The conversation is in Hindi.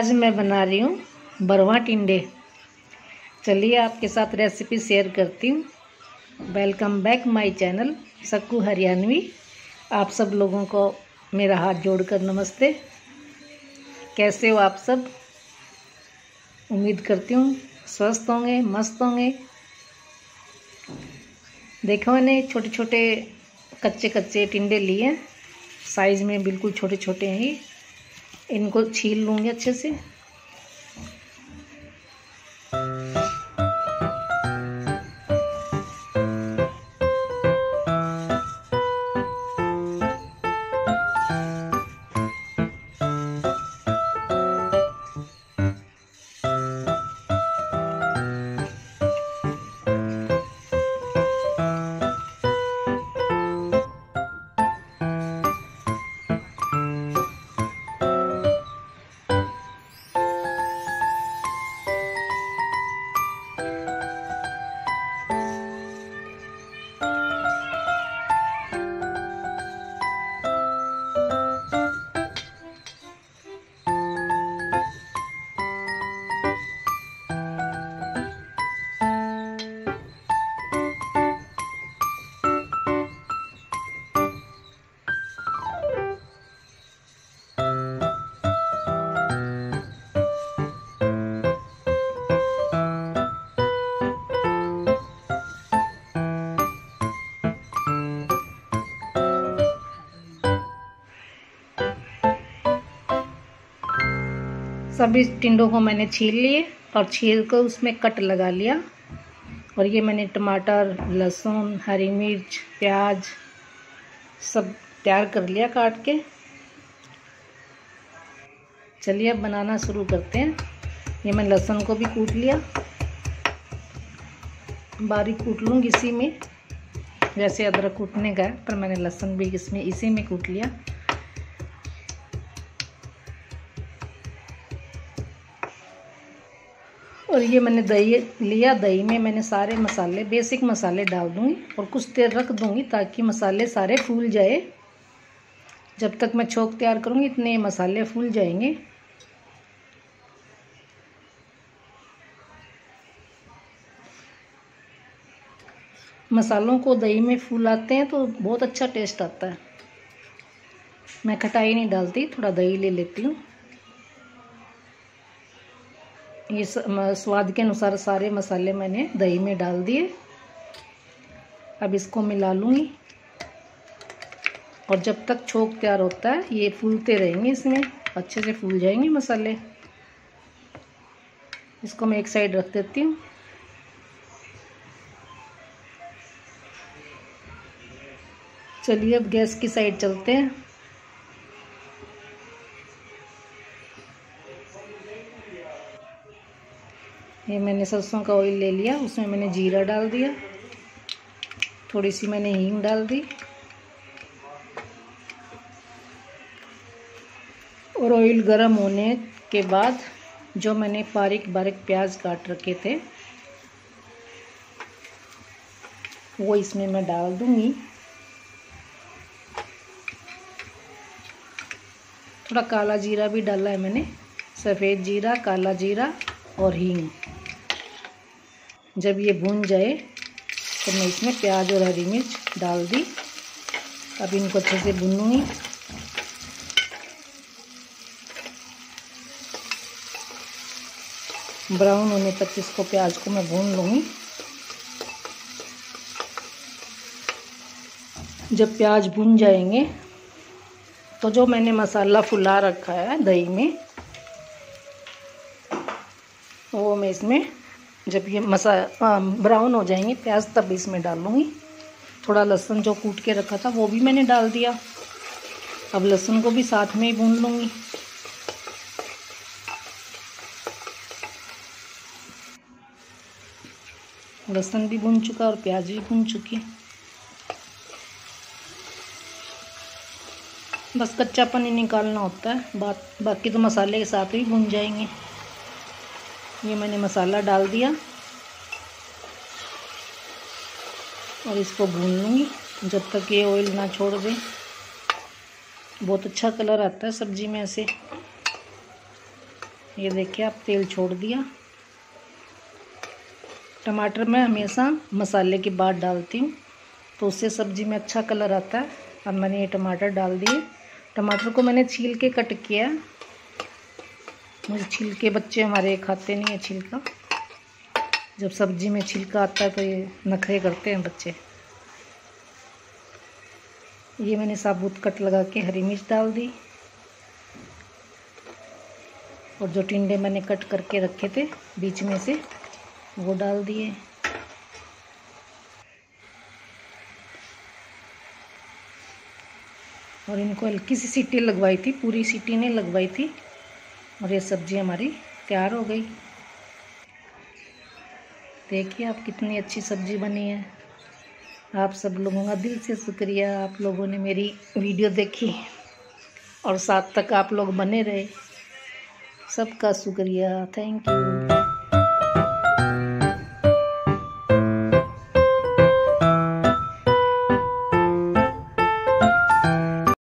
आज मैं बना रही हूँ बरवा टिंडे। चलिए आपके साथ रेसिपी शेयर करती हूँ। Welcome back my channel Sakku Haryanvi. आप सब लोगों को मेरा हाथ जोड़कर नमस्ते। कैसे हो आप सब? उम्मीद करती हूँ स्वस्थ होंगे, मस्त होंगे। देखो मैंने छोटे छोटे कच्चे टिंडे लिए हैं, साइज़ में बिल्कुल छोटे छोटे हैं ये। इनको छील लूँगी अच्छे से। सभी टिंडों को मैंने छील लिए और छील कर उसमें कट लगा लिया। और ये मैंने टमाटर, लहसुन, हरी मिर्च, प्याज सब तैयार कर लिया काट के। चलिए अब बनाना शुरू करते हैं। ये मैं लहसुन को भी कूट लिया, बारीक कूट लूँगी इसी में। जैसे अदरक कूटने का है, पर मैंने लहसुन भी इसमें इसी में कूट लिया। और ये मैंने दही लिया, दही में मैंने सारे मसाले, बेसिक मसाले डाल दूँगी और कुछ देर रख दूँगी ताकि मसाले सारे फूल जाए। जब तक मैं छोंक तैयार करूँगी इतने मसाले फूल जाएंगे। मसालों को दही में फूलाते हैं तो बहुत अच्छा टेस्ट आता है। मैं खटाई नहीं डालती, थोड़ा दही ले लेती हूँ। ये स्वाद के अनुसार सारे मसाले मैंने दही में डाल दिए। अब इसको मिला लूँगी और जब तक छोंक तैयार होता है ये फूलते रहेंगे, इसमें अच्छे से फूल जाएंगे मसाले। इसको मैं एक साइड रख देती हूँ। चलिए अब गैस की साइड चलते हैं। ये मैंने सरसों का ऑयल ले लिया, उसमें मैंने जीरा डाल दिया, थोड़ी सी मैंने हींग डाल दी और ऑयल गर्म होने के बाद जो मैंने बारीक बारीक प्याज काट रखे थे वो इसमें मैं डाल दूंगी। थोड़ा काला जीरा भी डाला है मैंने, सफ़ेद जीरा, काला जीरा और हींग। जब ये भून जाए तो मैं इसमें प्याज और हरी मिर्च डाल दी। अब इनको अच्छे से भूनूंगी। ब्राउन होने तक इसको, प्याज को मैं भून लूँगी। जब प्याज भून जाएंगे तो जो मैंने मसाला फुला रखा है दही में वो मैं इसमें, जब ये ब्राउन हो जाएंगे प्याज तब इसमें डालूँगी। थोड़ा लहसुन जो कूट के रखा था वो भी मैंने डाल दिया। अब लहसुन को भी साथ में ही भून लूँगी। लहसुन भी भून चुका और प्याज भी भून चुकी। बस कच्चापन ही निकालना होता है, बाकी तो मसाले के साथ ही भून जाएंगे। ये मैंने मसाला डाल दिया और इसको भून लूँगी जब तक ये ऑयल ना छोड़ दे। बहुत अच्छा कलर आता है सब्जी में ऐसे। ये देखिए आप तेल छोड़ दिया। टमाटर मैं हमेशा मसाले के बाद डालती हूँ तो उससे सब्ज़ी में अच्छा कलर आता है। अब मैंने ये टमाटर डाल दिए। टमाटर को मैंने छील के कट किया। मुझे छिलके बच्चे हमारे खाते नहीं है छिलका। जब सब्ज़ी में छिलका आता है तो ये नखरे करते हैं बच्चे। ये मैंने साबुत कट लगा के हरी मिर्च डाल दी और जो टिंडे मैंने कट करके रखे थे बीच में से वो डाल दिए। और इनको हल्की सी सीटी लगवाई थी, पूरी सीटी नहीं लगवाई थी। और ये सब्ज़ी हमारी तैयार हो गई। देखिए आप कितनी अच्छी सब्ज़ी बनी है। आप सब लोगों का दिल से शुक्रिया, आप लोगों ने मेरी वीडियो देखी और साथ तक आप लोग बने रहे। सबका शुक्रिया, थैंक यू।